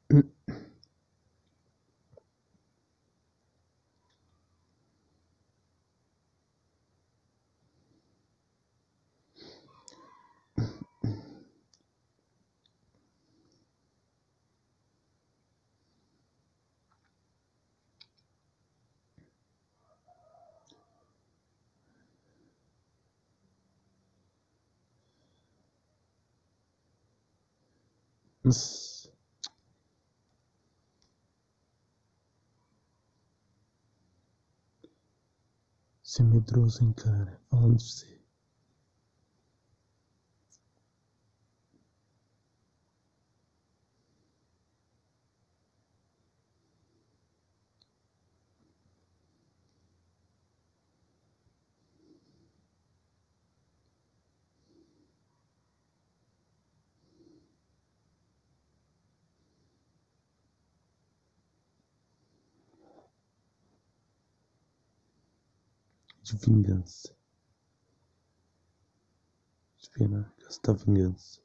Você é medroso, hein, cara? Falando de você. De vingança. Espera, gastar vingança.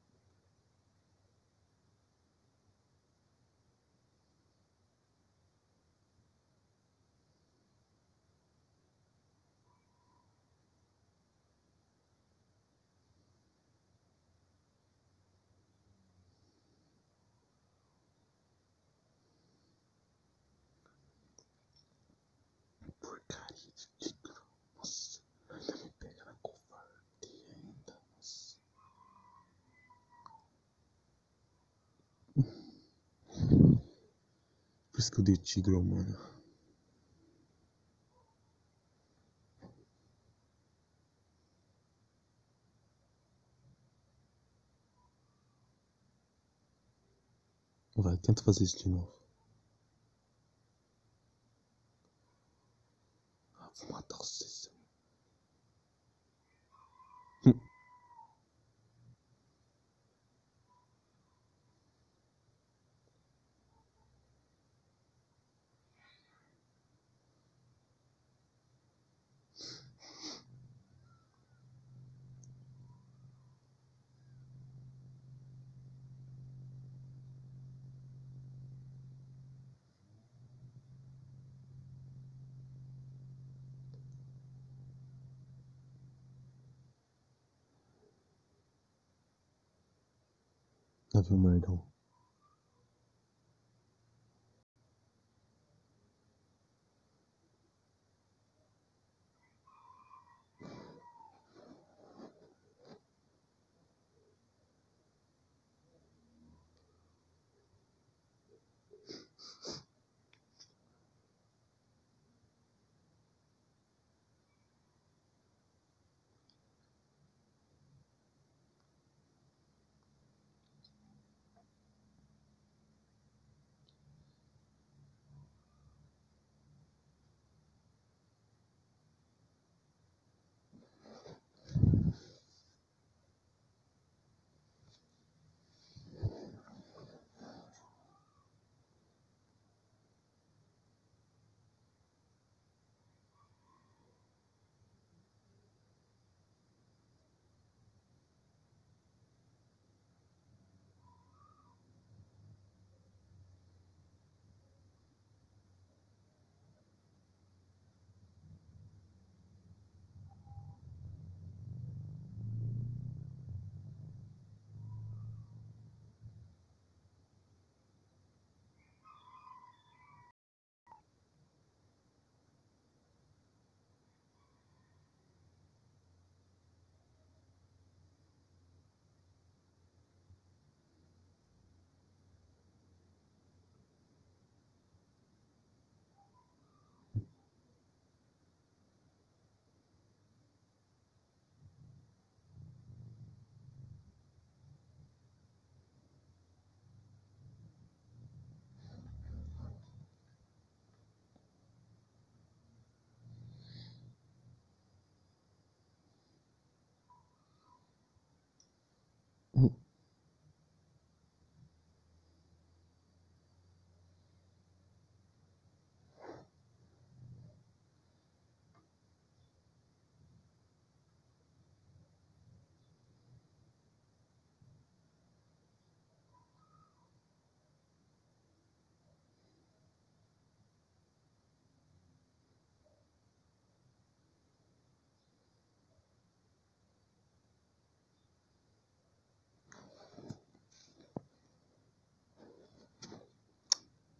Porcaria de tigre. Nossa, ainda me pega na covarde ainda. Nossa. Por isso que eu dei tigre, mano. Vai, tenta fazer isso de novo. Ah, vou matar vocês. Lá vem o merdão.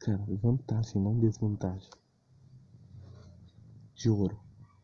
cara. Vantagem, não desvantagem. De ouro.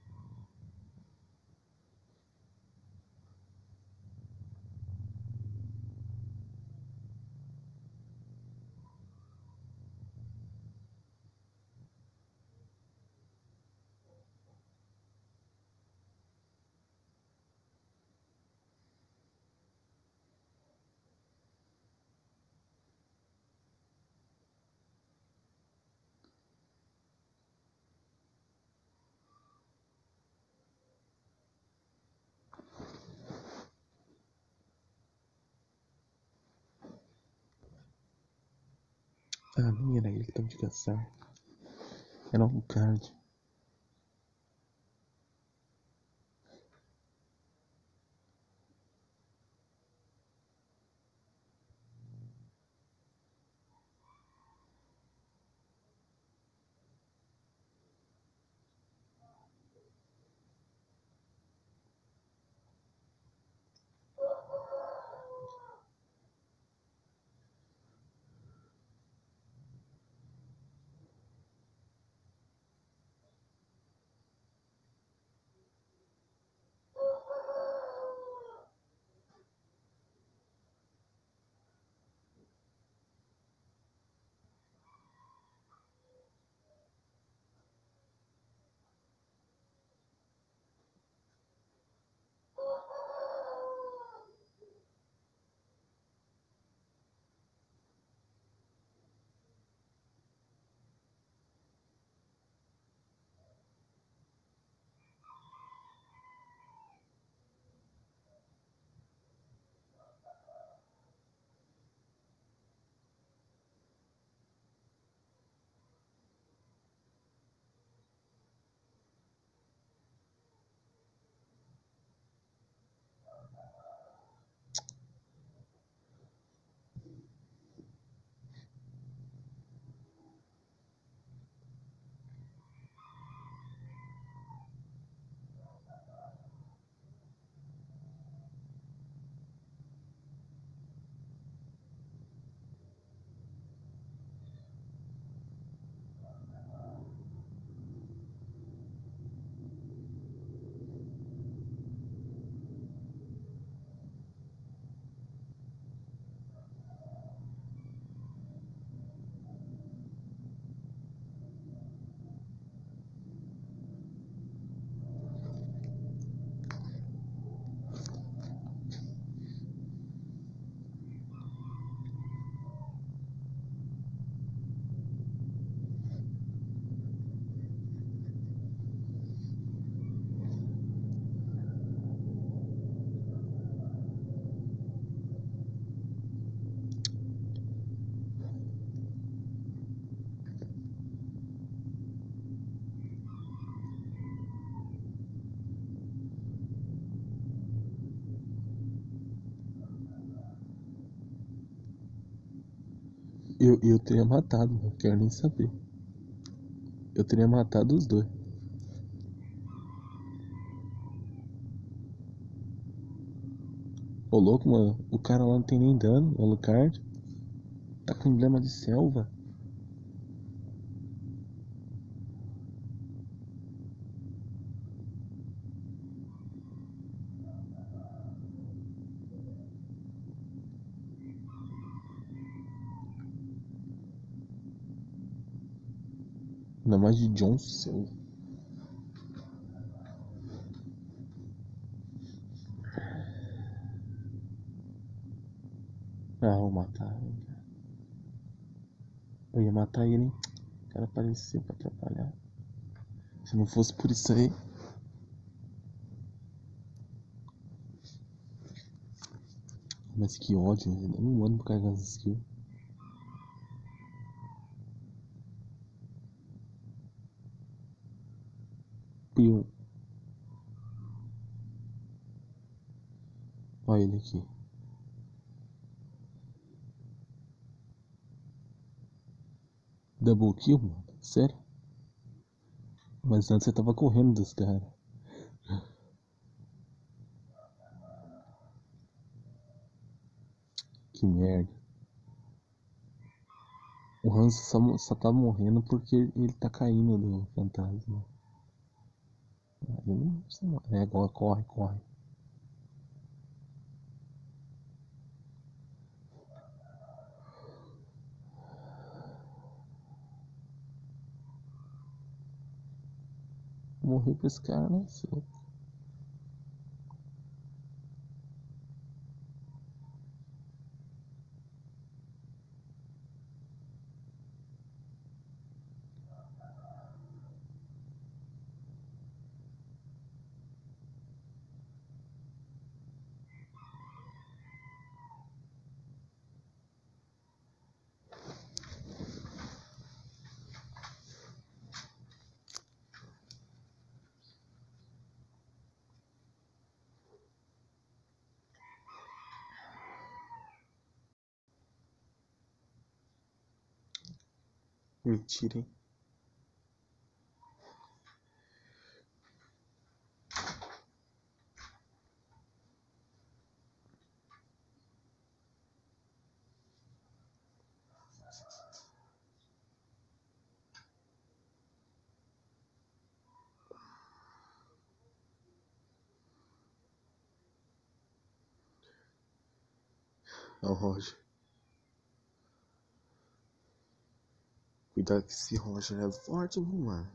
Ah, nem era ele que tava de caçar. Era um card. Eu teria matado, não quero nem saber. Eu teria matado os dois. Ô louco, mano. O cara lá não tem nem dano, o Alucard. Tá com emblema de selva. Ainda mais de John Selva. Ah, vou matar. Eu ia matar ele, hein? O cara apareceu pra atrapalhar. Se não fosse por isso aí. Mas que ódio, eu não ando pra carregar as skills. Piu. Olha ele aqui. Double kill, mano? Sério? Mas antes você tava correndo dos caras. Que merda. O Hans só tá morrendo porque ele tá caindo do fantasma. Eu não sei não. É, agora corre, corre. Morreu pra esse cara, não sei. Mentira, hein? É o Roger. Cuidado que esse Roger é forte, viu, mano?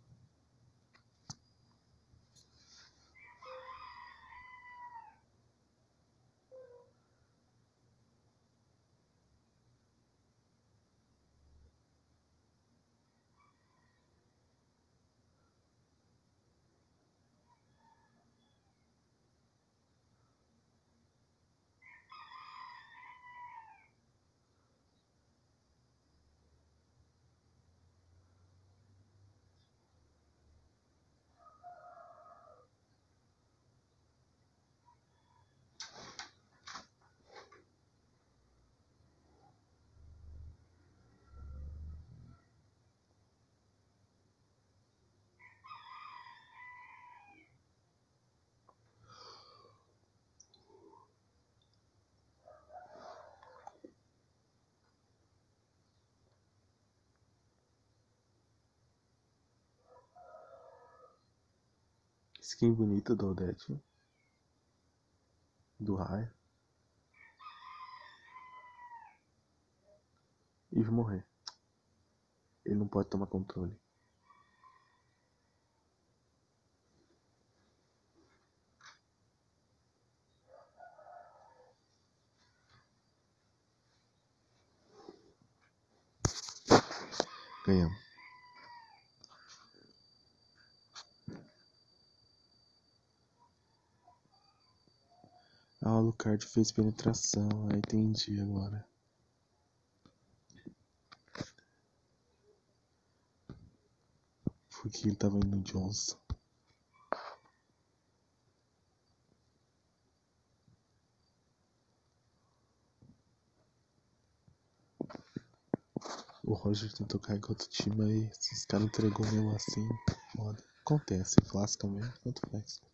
Skin bonita do Odete. Do raio. E vai morrer. Ele não pode tomar controle. Ganhamos. Ah, o Alucard fez penetração. Ah, entendi agora. Porque ele tava indo no Johnson. O Roger tentou carregar outro time aí. Esses caras entregou mesmo assim. Foda. Acontece, clássica mesmo, tanto faz.